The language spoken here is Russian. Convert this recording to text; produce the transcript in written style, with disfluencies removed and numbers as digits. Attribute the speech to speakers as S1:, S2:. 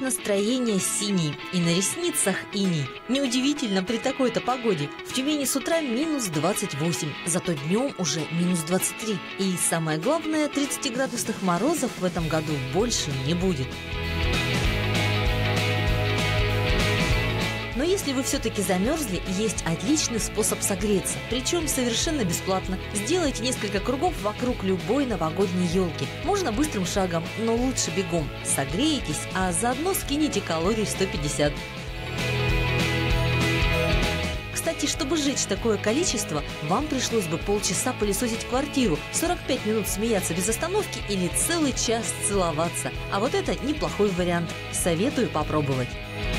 S1: настроение синий и на ресницах иней. Неудивительно при такой-то погоде. В Тюмени с утра минус 28, зато днем уже минус 23. И самое главное, 30-градусных морозов в этом году больше не будет. Но если вы все-таки замерзли, есть отличный способ согреться, причем совершенно бесплатно. Сделайте несколько кругов вокруг любой новогодней елки. Можно быстрым шагом, но лучше бегом. Согреетесь, а заодно скинете калорий 150. Кстати, чтобы сжечь такое количество, вам пришлось бы полчаса пылесосить квартиру, 45 минут смеяться без остановки или целый час целоваться. А вот это неплохой вариант. Советую попробовать.